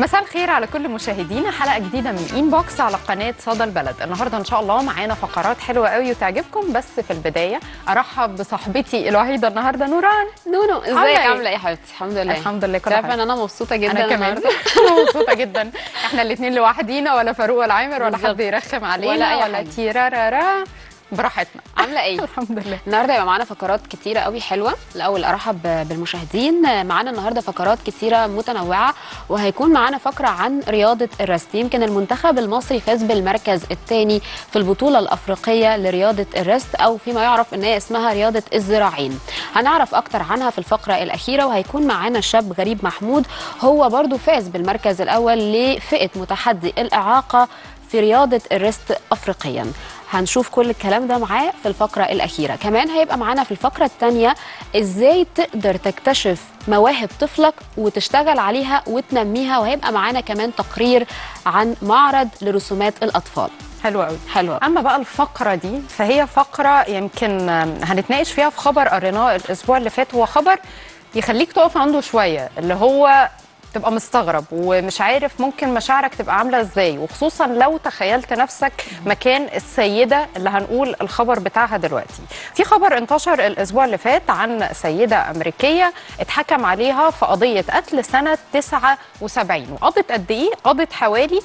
مساء الخير على كل مشاهدينا، حلقه جديده من انبوكس على قناه صدى البلد. النهارده ان شاء الله معانا فقرات حلوه قوي وتعجبكم، بس في البدايه ارحب بصاحبتي الوحيده النهارده نوران. نونو، ازيك؟ عامله ايه يا حبيبتي؟ الحمد لله. الحمد لله، كل حاجه. عارفه ان انا مبسوطه جدا انا كمان مبسوطه جدا. احنا الاثنين لوحدينا، ولا فاروق ولا عامر ولا حد يرخم علينا ولا تيرارارا، براحتنا. عامله ايه؟ الحمد لله. النهارده هيبقى معانا فقرات كتيره قوي حلوه. الاول ارحب بالمشاهدين. معانا النهارده فقرات كتيره متنوعه، وهيكون معانا فقره عن رياضه الريست. يمكن المنتخب المصري فاز بالمركز الثاني في البطوله الافريقيه لرياضه الريست، او فيما يعرف ان هي اسمها رياضه الذراعين. هنعرف اكتر عنها في الفقره الاخيره، وهيكون معانا الشاب غريب محمود، هو برضو فاز بالمركز الاول لفئه متحدي الاعاقه في رياضه الريست افريقيا. هنشوف كل الكلام ده معاه في الفقرة الأخيرة. كمان هيبقى معانا في الفقرة الثانية إزاي تقدر تكتشف مواهب طفلك وتشتغل عليها وتنميها، وهيبقى معانا كمان تقرير عن معرض لرسومات الأطفال. حلوة قوي. حلوة. اما بقى الفقره دي فهي فقره يمكن هنتناقش فيها في خبر قريناه الاسبوع اللي فات. هو خبر يخليك تقف عنده شويه، اللي هو تبقى مستغرب ومش عارف ممكن مشاعرك تبقى عامله ازاي، وخصوصا لو تخيلت نفسك مكان السيده اللي هنقول الخبر بتاعها دلوقتي. في خبر انتشر الاسبوع اللي فات عن سيده امريكيه اتحكم عليها في قضيه قتل سنه 79، وقضت قد ايه؟ قضت حوالي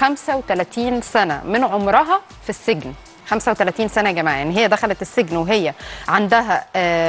35 سنه من عمرها في السجن. 35 سنه يا جماعه، يعني هي دخلت السجن وهي عندها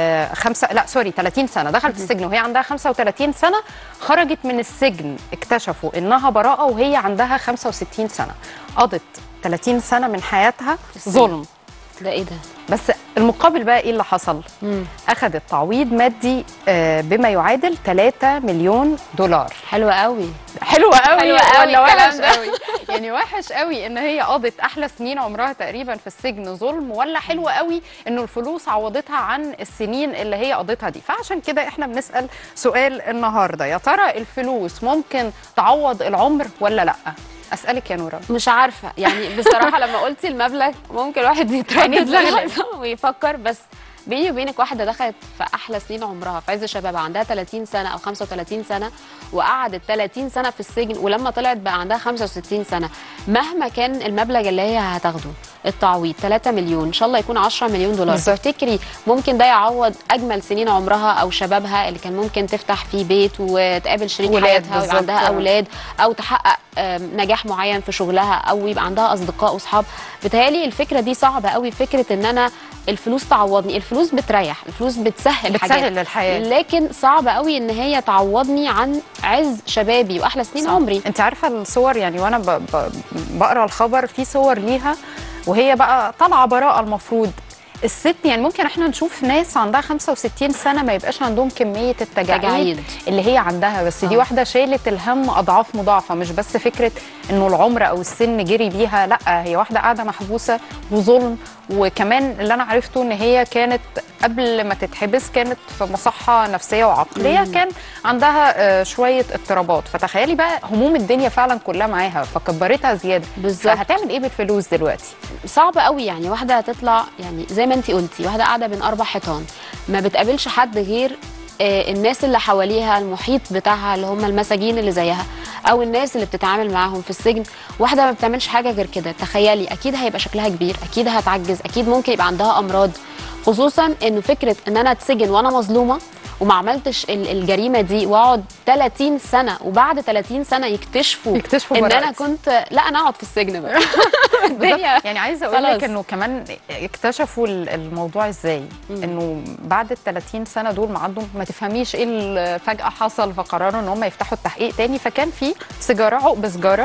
30 سنه، دخلت السجن وهي عندها 35 سنه، خرجت من السجن اكتشفوا انها براءه وهي عندها 65 سنه. قضت 30 سنه من حياتها ظلم. ده ايه ده؟ بس المقابل بقى ايه اللي حصل؟ اخذت تعويض مادي بما يعادل 3 مليون دولار. حلوة قوي. حلوة قوي. حلوة قوي. ولا وحش قوي؟ يعني وحش قوي ان هي قضت احلى سنين عمرها تقريبا في السجن ظلم، ولا حلوة قوي انه الفلوس عوضتها عن السنين اللي هي قضتها دي؟ فعشان كده احنا بنسأل سؤال النهارده، يا ترى الفلوس ممكن تعوض العمر ولا لا؟ اسالك يا نورا. مش عارفه يعني بصراحه لما قلتي المبلغ ممكن الواحد يتردد ويفكر، بس بيني وبينك واحده دخلت في احلى سنين عمرها في عز شبابها، عندها 30 سنه او 35 سنه، وقعدت 30 سنه في السجن، ولما طلعت بقى عندها 65 سنه. مهما كان المبلغ اللي هي هتاخده التعويض 3 مليون، ان شاء الله يكون 10 مليون دولار، تفتكري ممكن ده يعوض اجمل سنين عمرها او شبابها اللي كان ممكن تفتح فيه بيت وتقابل شريك حياتها ويبقى عندها اولاد، او تحقق نجاح معين في شغلها، او يبقى عندها اصدقاء واصحاب؟ بتهيألي الفكره دي صعبه قوي، فكره ان انا الفلوس تعوضني. الفلوس بتريح، الفلوس بتسهل الحياه، لكن صعب قوي ان هي تعوضني عن عز شبابي واحلى سنين عمري. انت عارفه الصور، يعني وانا بقرا الخبر في صور ليها وهي بقى طالعه براءه. المفروض الست، يعني ممكن احنا نشوف ناس عندها 65 سنه ما يبقاش عندهم كميه التجاعيد اللي هي عندها، بس دي واحده شالت الهم اضعاف مضاعفه. مش بس فكره انه العمر او السن جري بيها، لا، هي واحده قاعده محبوسه وظلم. وكمان اللي انا عرفته ان هي كانت قبل ما تتحبس كانت في مصحه نفسيه وعقليه، كان عندها شويه اضطرابات. فتخيلي بقى هموم الدنيا فعلا كلها معاها، فكبرتها زياده. بالظبط. فهتعمل ايه بالفلوس دلوقتي؟ صعب قوي. يعني واحده هتطلع، يعني زي ما انت قلتي، واحده قاعده بين 4 حيطان، ما بتقابلش حد غير الناس اللي حواليها، المحيط بتاعها اللي هم المساجين اللي زيها، او الناس اللي بتتعامل معاهم في السجن. واحده ما بتعملش حاجه غير كده. تخيلي، اكيد هيبقى شكلها كبير، اكيد هتعجز، اكيد ممكن يبقى عندها امراض، خصوصا انه فكره ان انا اتسجن وانا مظلومه وما عملتش الجريمه دي، واقعد 30 سنه، وبعد 30 سنه يكتشفوا ان انا كنت، لا، انا اقعد في السجن بقى. الدنيا يعني عايزه اقول لك انه كمان اكتشفوا الموضوع ازاي، انه بعد ال 30 سنه دول ما تفهميش ايه اللي فجاه حصل، فقرروا ان هم يفتحوا التحقيق تاني. فكان في سيجاره، عقب سيجاره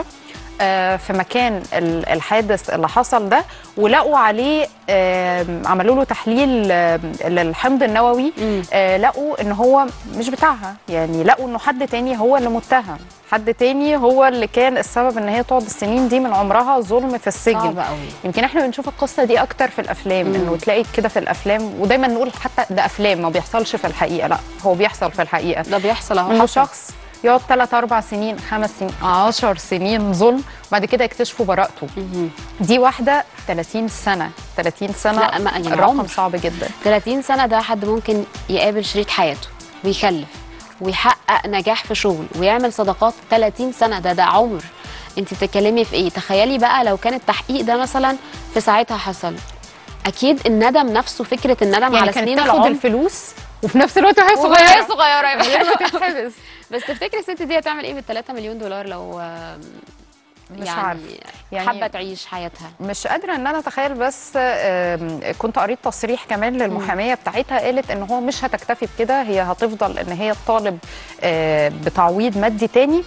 في مكان الحادث اللي حصل ده، ولقوا عليه، عملوا له تحليل للحمض النووي، لقوا ان هو مش بتاعها. يعني لقوا انه حد تاني هو اللي متهم، حد تاني هو اللي كان السبب ان هي تقعد السنين دي من عمرها ظلم في السجن. صعب قوي. يمكن احنا بنشوف القصه دي اكتر في الافلام، انه تلاقي كده في الافلام، ودايما نقول حتى ده افلام، ما بيحصلش في الحقيقه. لا، هو بيحصل في الحقيقه. ده بيحصل اهو. انه شخص يقعد 3 4 سنين 5 سنين 10 سنين ظلم، وبعد كده يكتشفوا براءته. دي واحده 30 سنه. 30 سنه، لا، يعني الرقم صعب جدا. 30 سنه ده حد ممكن يقابل شريك حياته ويخلف ويحقق نجاح في شغل ويعمل صداقات 30 سنه، ده عمر. انت بتتكلمي في ايه؟ تخيلي بقى لو كان التحقيق ده مثلا في ساعتها حصل، اكيد الندم نفسه، فكره الندم يعني على كانت سنين تاخد العمر الفلوس وفي نفس الوقت وهي وهي صغيره صغيره من غير ما تتحبس. بس تفتكري الست دي هتعمل ايه بال3 مليون دولار لو مش عارفه يعني حابه تعيش حياتها؟ مش قادره ان انا اتخيل. بس كنت قريت تصريح كمان للمحاميه بتاعتها، قالت ان هو مش هتكتفي بكده، هي هتفضل ان هي تطالب بتعويض مادي تاني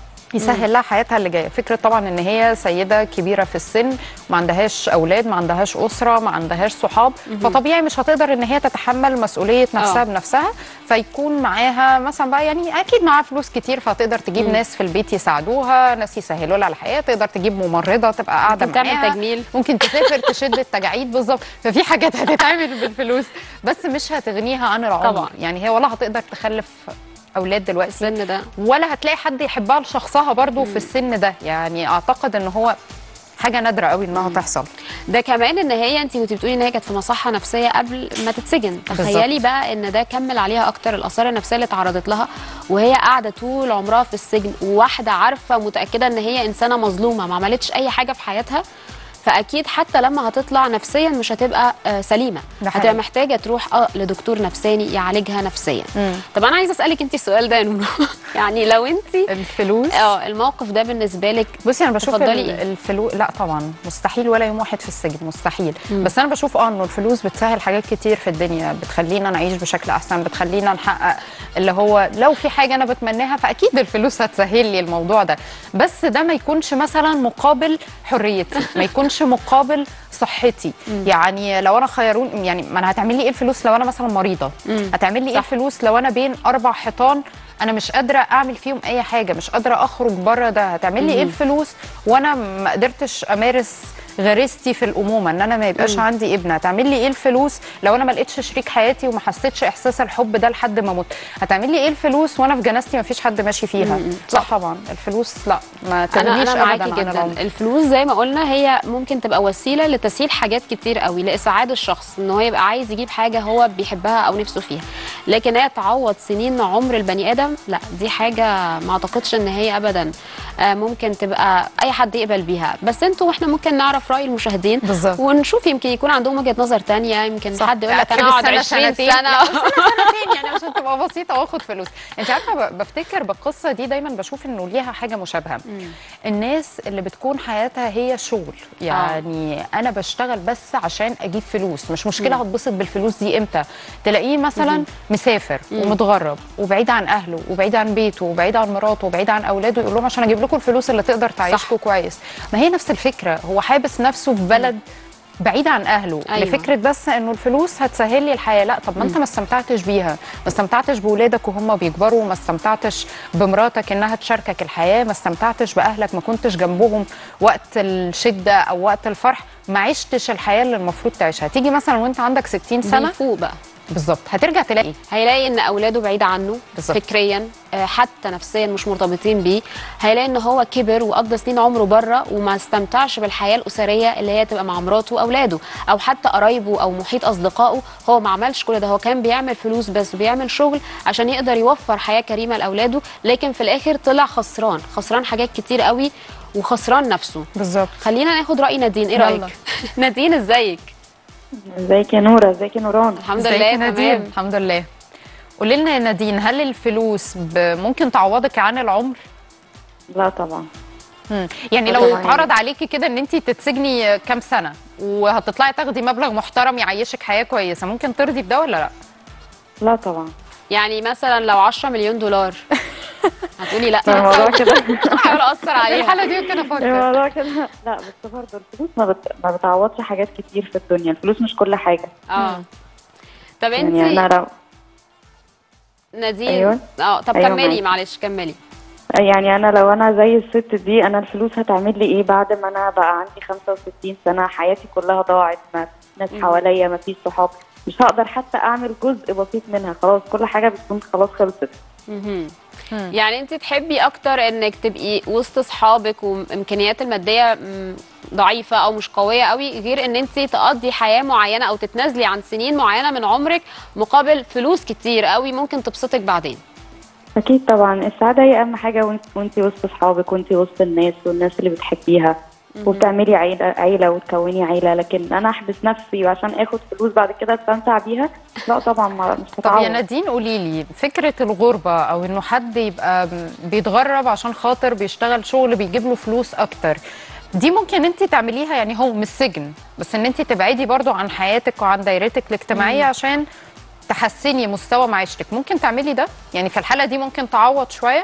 يسهل لها حياتها اللي جايه. فكره طبعا ان هي سيده كبيره في السن، ما عندهاش اولاد، ما عندهاش اسره، ما عندهاش صحاب، فطبيعي مش هتقدر ان هي تتحمل مسؤوليه نفسها بنفسها. فيكون معاها مثلا بقى، يعني اكيد معاها فلوس كتير، فتقدر تجيب ناس في البيت يساعدوها، ناس يسهلوا لها الحياه، تقدر تجيب ممرضه تبقى قاعده ممكن معاها، تعمل تجميل، ممكن تسافر تشد التجاعيد. بالظبط، ففي حاجات هتتعمل بالفلوس، بس مش هتغنيها عن العمر طبعا. يعني هي ولا هتقدر تخلف اولاد دلوقتي السن ده، ولا هتلاقي حد يحبها لشخصها برضو في السن ده. يعني اعتقد ان هو حاجه نادره قوي انها تحصل. ده كمان ان هي، انت كنتي بتقولي ان هي كانت في مصحه نفسيه قبل ما تتسجن، تخيلي بقى ان ده كمل عليها اكتر الاثار النفسيه اللي اتعرضت لها وهي قاعده طول عمرها في السجن، وواحده عارفه متاكده ان هي انسانه مظلومه ما عملتش اي حاجه في حياتها، فاكيد حتى لما هتطلع نفسيا مش هتبقى سليمه، هتبقى محتاجه تروح لدكتور نفساني يعالجها نفسيا. طب انا عايزه اسالك انت السؤال ده يا نونو يعني لو انت الفلوس الموقف ده بالنسبه لك، بصي انا بشوف الفلوس لا طبعا مستحيل ولا يوم واحد في السجن، مستحيل. بس انا بشوف انه الفلوس بتسهل حاجات كتير في الدنيا، بتخلينا نعيش بشكل احسن، بتخلينا نحقق اللي هو لو في حاجه انا بتمناها فاكيد الفلوس هتسهل لي الموضوع ده. بس ده ما يكونش مثلا مقابل حريتي، ما يكونش مقابل صحتي. يعني لو انا خيرون، يعني ما انا هتعمل لي ايه الفلوس لو انا مثلا مريضه؟ هتعمل لي ايه الفلوس لو انا بين 4 حيطان انا مش قادره اعمل فيهم اي حاجه، مش قادره اخرج بره ده؟ هتعمل لي ايه الفلوس وانا ما قدرتش امارس غريزتي في الامومه ان انا ما يبقاش عندي ابن؟ هتعمل لي ايه الفلوس لو انا ما لقيتش شريك حياتي وما حسيتش احساس الحب ده لحد ما اموت؟ هتعمل لي ايه الفلوس وانا في جنازتي ما فيش حد ماشي فيها؟ لا طبعا الفلوس لا، ما تغنيش انا معاكي ابدا جدا. عن الفلوس زي ما قلنا هي ممكن تبقى وسيله لتسهيل حاجات كتير قوي، لاسعاد الشخص ان هو يبقى عايز يجيب حاجه هو بيحبها او نفسه فيها، لكن هي تعوض سنين عمر البني ادم، لا دي حاجه ما اعتقدش ان هي ابدا ممكن تبقى اي حد يقبل بيها. بس انتوا واحنا ممكن نعرف راي المشاهدين بالظبط، ونشوف يمكن يكون عندهم وجهه نظر ثانيه، يمكن صح. حد يقول لك انا اقعد 20 سنه سنتين يعني عشان تبقى بسيطه واخد فلوس. انت عارفه بفتكر بالقصه دي دايما بشوف انه ليها حاجه مشابهه. الناس اللي بتكون حياتها هي شغل، يعني انا بشتغل بس عشان اجيب فلوس، مش مشكله هتبسط بالفلوس دي امتى. تلاقيه مثلا مسافر ومتغرب وبعيد عن اهله وبعيد عن بيته وبعيد عن مراته وبعيد عن اولاده، يقول لهم عشان اجيب لكم الفلوس اللي تقدر تعيشكم كويس. ما هي نفس الفكره، هو حابس نفسه في بلد بعيد عن اهله. أيوة. لفكره بس انه الفلوس هتسهل لي الحياه. لا، طب ما انت ما استمتعتش بيها، ما استمتعتش باولادك وهم بيكبروا، ما استمتعتش بمراتك انها تشاركك الحياه، ما استمتعتش باهلك، ما كنتش جنبهم وقت الشده او وقت الفرح، ما عشتش الحياه اللي المفروض تعيشها. تيجي مثلا وانت عندك 60 سنه بيفوق بقى بالظبط، هترجع تلاقي هيلاقي ان اولاده بعيد عنه بالزبط. فكريا حتى نفسيا مش مرتبطين بيه، هيلاقي ان هو كبر وقضى سنين عمره بره وما استمتعش بالحياه الاسريه اللي هي تبقى مع مراته واولاده او حتى قرايبه او محيط اصدقائه. هو ما عملش كل ده، هو كان بيعمل فلوس بس بيعمل شغل عشان يقدر يوفر حياه كريمه لاولاده، لكن في الاخر طلع خسران حاجات كتير قوي وخسران نفسه. بالظبط. خلينا ناخد راي نادين، ايه رايك؟ نادين ازيك؟ ازيك يا نوره؟ ازيك يا نوران؟ الحمد لله تمام. الحمد لله. قولي لنا يا نادين، هل الفلوس ممكن تعوضك عن العمر؟ لا طبعا. يعني لو اتعرض عليكي كده ان انت تتسجني كام سنه وهتطلعي تاخدي مبلغ محترم يعيشك حياه كويسه، ممكن ترضي بده ولا لا؟ لا طبعا. يعني مثلا لو 10 مليون دولار هتقولي لا؟ الموضوع كده هحاول ااثر عليها الحاله دي ممكن افكر. الموضوع كده لا، بس برضه الفلوس ما بتعوضش حاجات كتير في الدنيا، الفلوس مش كل حاجه. طب انت يعني انا لو نادين أيوة. طب أيوة كملي معلش كملي. يعني انا لو انا زي الست دي، انا الفلوس هتعمل لي ايه بعد ما انا بقى عندي 65 سنه، حياتي كلها ضاعت، ما فيش ناس حواليا، ما فيش صحاب، مش هقدر حتى اعمل جزء بسيط منها، خلاص كل حاجه بتكون خلاص خلصت. يعني انت تحبي اكتر انك تبقي وسط اصحابك وامكانيات الماديه ضعيفه او مش قويه قوي، غير ان انت تقضي حياه معينه او تتنازلي عن سنين معينه من عمرك مقابل فلوس كتير قوي ممكن تبسطك بعدين. اكيد طبعا السعاده هي اهم حاجه، وانت وسط اصحابك وانت وسط الناس والناس اللي بتحبيها وبتعملي عيله وتكوني عيله. لكن انا احبس نفسي وعشان اخد فلوس بعد كده استمتع بيها، لا طبعا مش طب هتعوض. يا نادين قولي لي، فكره الغربه او انه حد يبقى بيتغرب عشان خاطر بيشتغل شغل بيجيب له فلوس اكتر، دي ممكن انت تعمليها؟ يعني هو مش سجن، بس ان انت تبعدي برضو عن حياتك وعن دايرتك الاجتماعيه عشان تحسني مستوى معيشتك، ممكن تعملي ده؟ يعني في الحاله دي ممكن تعوض شويه؟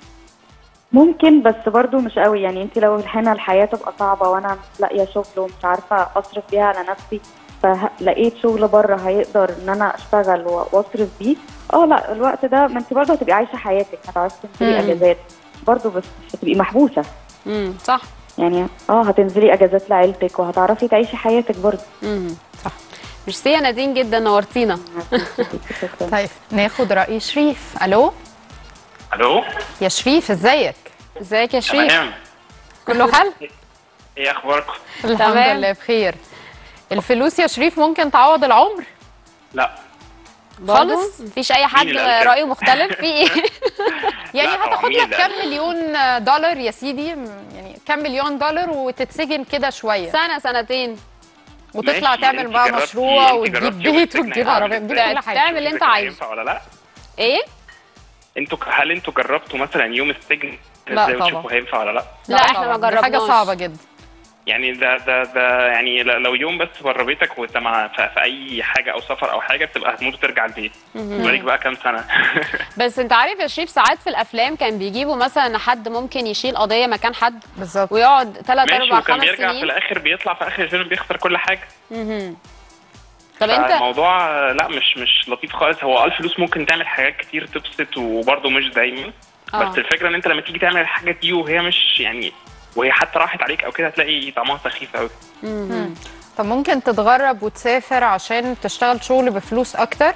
ممكن، بس برضو مش قوي. يعني انت لو هنا الحياه تبقى صعبه وانا مش لاقيه شغل ومش عارفه اصرف بيها على نفسي، فلقيت شغل بره هيقدر ان انا اشتغل واصرف بيه، لا الوقت ده ما انت برضو هتبقي عايشه حياتك، هتعرفي تنزلي اجازات برضو، بس مش هتبقي محبوسه. صح. يعني هتنزلي اجازات لعيلتك وهتعرفي تعيشي حياتك برضو. صح. ميرسي يا نادين جدا، نورتينا. طيب ناخد رأي شريف. الو. الو يا شريف ازيك؟ ازيك يا شريف؟ تمام. كله حل؟ ايه اخباركم؟ الحمد تمام. لله بخير. الفلوس يا شريف ممكن تعوض العمر؟ لا خالص مفيش اي حد مين اللي قال كده؟ رايه مختلف في ايه؟ يعني لا طبعاً، هتاخد مين لك اللي كام قال؟ مليون دولار يا سيدي، يعني كام مليون دولار وتتسجن كده شويه سنه سنتين وتطلع ماشي، تعمل انت بقى جربتي- مشروع انت وتجيب جربتي يوم بيت السجن وتجيب هيعمل عربيه تجيب ازاي؟ كل حاجه. تعمل اللي انت شوفي عايزه. هينفع ولا لا؟ ايه؟ هل انتوا جربتوا مثلا يوم السجن لا ازاي طبعاً. وتشوفوا هينفع ولا لا؟ لا، احنا طبعاً، ما دي حاجه جربناش. صعبه جدا. يعني ده يعني لو يوم بس بره بيتك وانت في اي حاجه او سفر او حاجه بتبقى هتموت وترجع البيت. بقالك بقى كام سنه؟ بس انت عارف يا شريف، ساعات في الافلام كان بيجيبوا مثلا حد ممكن يشيل قضيه مكان حد بالظبط. ويقعد 3 ماشي، 4 وكان 5 بيرجع في سنين. الاخر بيطلع في اخر الفيلم بيخسر كل حاجه. طب انت الموضوع لا مش لطيف خالص. هو الفلوس ممكن تعمل حاجات كتير تبسط وبرضه مش دايما. بس الفكره ان انت لما تيجي تعمل الحاجه دي وهي مش يعني وهي حتى راحت عليك او كده هتلاقي طعمها سخيف قوي. طب ممكن تتغرب وتسافر عشان تشتغل شغل بفلوس اكتر؟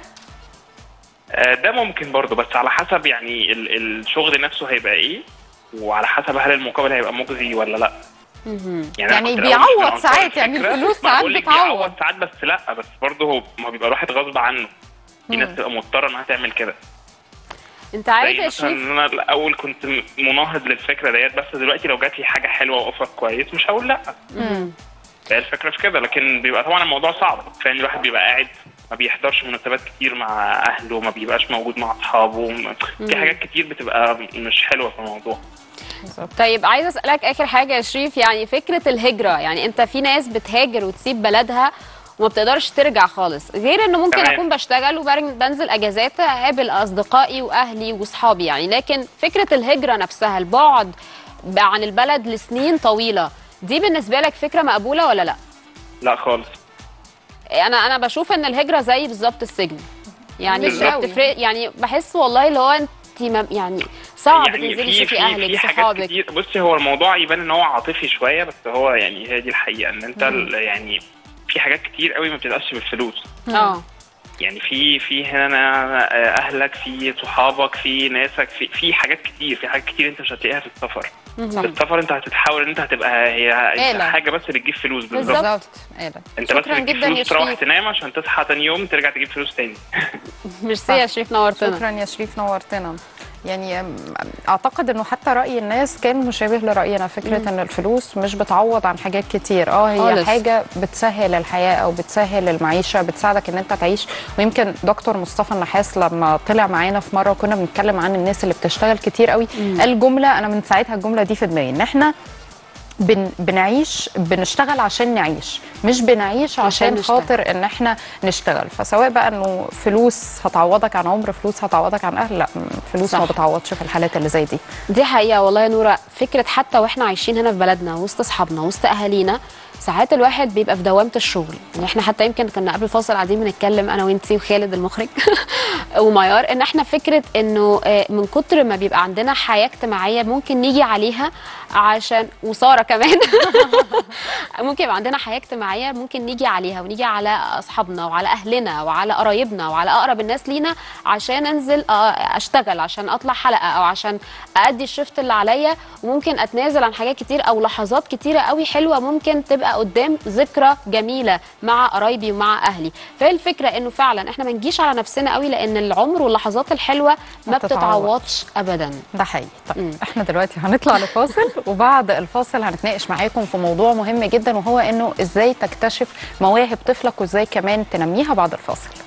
ده ممكن برضه، بس على حسب يعني الشغل نفسه هيبقى ايه، وعلى حسب هل المقابل هيبقى مجزي ولا لا. يعني أنا كنت الأول بيعوض من أنصار ساعات، يعني الفكرة. الفلوس ما ساعات بقولك بتعوض. بيعوض ساعات، بس لا، بس برضه هو ما بيبقى الواحد غصب عنه. في ناس تبقى مضطره انها تعمل كده. انت عارف زي يا مثلا شريف، ان انا الاول كنت مناهض للفكره ديت، بس دلوقتي لو جات لي حاجه حلوه واوفر كويس مش هقول لا. هي الفكره في كده، لكن بيبقى طبعا الموضوع صعب، فان الواحد بيبقى قاعد ما بيحضرش مناسبات كتير مع اهله، ما بيبقاش موجود مع اصحابه، في حاجات كتير بتبقى مش حلوه في الموضوع. طيب عايزه اسالك اخر حاجه يا شريف، يعني فكره الهجره، يعني انت في ناس بتهاجر وتسيب بلدها وما بتقدرش ترجع خالص، غير انه ممكن تمام. اكون بشتغل وبنزل اجازات اقابل اصدقائي واهلي واصحابي يعني، لكن فكره الهجره نفسها، البعد عن البلد لسنين طويله، دي بالنسبه لك فكره مقبوله ولا لا؟ لا خالص. انا بشوف ان الهجره زي بالظبط السجن، يعني مش قوي. بتفرق، يعني بحس والله اللي هو انت يعني صعب يعني تنزلي تشوفي اهلك في حاجات صحابك. كتير. بصي، هو الموضوع يبان ان هو عاطفي شويه، بس هو يعني هي دي الحقيقه ان انت يعني في حاجات كتير قوي ما بتبقاش بالفلوس. يعني في هنا اهلك، في صحابك، في ناسك، في حاجات كتير، في حاجات كتير انت مش هتلاقيها في السفر. في السفر انت هتتحاول ان انت هتبقى هي آلة. حاجه بس بتجيب فلوس بالظبط. بالظبط. انت بس شكراً بتجيب جداً يا فلوس تروح شريف. تنام عشان تصحى تاني يوم ترجع تجيب فلوس تاني. ميرسي يا شريف، نورتنا. شكرا يا شريف، نورتنا. يعني اعتقد انه حتى راي الناس كان مشابه لراينا، فكره ان الفلوس مش بتعوض عن حاجات كتير. هي خالص. حاجه بتسهل الحياه او بتسهل المعيشه، بتساعدك ان انت تعيش. ويمكن دكتور مصطفى النحاس لما طلع معانا في مره وكنا بنتكلم عن الناس اللي بتشتغل كتير قوي، قال جمله انا من ساعتها الجمله دي في دماغي، ان احنا بنشتغل عشان نعيش، مش بنعيش عشان نشتغل. خاطر ان احنا نشتغل. فسواء بقى انه فلوس هتعوضك عن عمر، فلوس هتعوضك عن اهل، لا، فلوس صح. ما بتعوضش في الحالات اللي زي دي. دي حقيقة والله يا نورة، فكرة حتى واحنا عايشين هنا في بلدنا وسط اصحابنا وسط اهالينا، ساعات الواحد بيبقى في دوامة الشغل. يعني احنا حتى يمكن كنا قبل الفاصل قاعدين بنتكلم انا وانتي وخالد المخرج وميار، ان احنا فكرة انه من كتر ما بيبقى عندنا حياة اجتماعية ممكن نيجي عليها عشان، وسارة كمان ممكن يبقى عندنا حياة اجتماعية ممكن نيجي عليها ونيجي على اصحابنا وعلى اهلنا وعلى قرايبنا وعلى اقرب الناس لينا عشان انزل اشتغل، عشان اطلع حلقة او عشان ادي الشفت اللي عليا، وممكن اتنازل عن حاجات كتير او لحظات كتيرة قوي حلوة ممكن تبقى هتبقى قدام ذكرى جميله مع قرايبي ومع اهلي. فهي الفكره انه فعلا احنا ما نجيش على نفسنا قوي، لان العمر واللحظات الحلوه ما بتتعوضش ابدا. ده حقيقي. طيب احنا دلوقتي هنطلع لفاصل وبعد الفاصل هنتناقش معاكم في موضوع مهم جدا، وهو انه ازاي تكتشف مواهب طفلك وازاي كمان تنميها بعد الفاصل.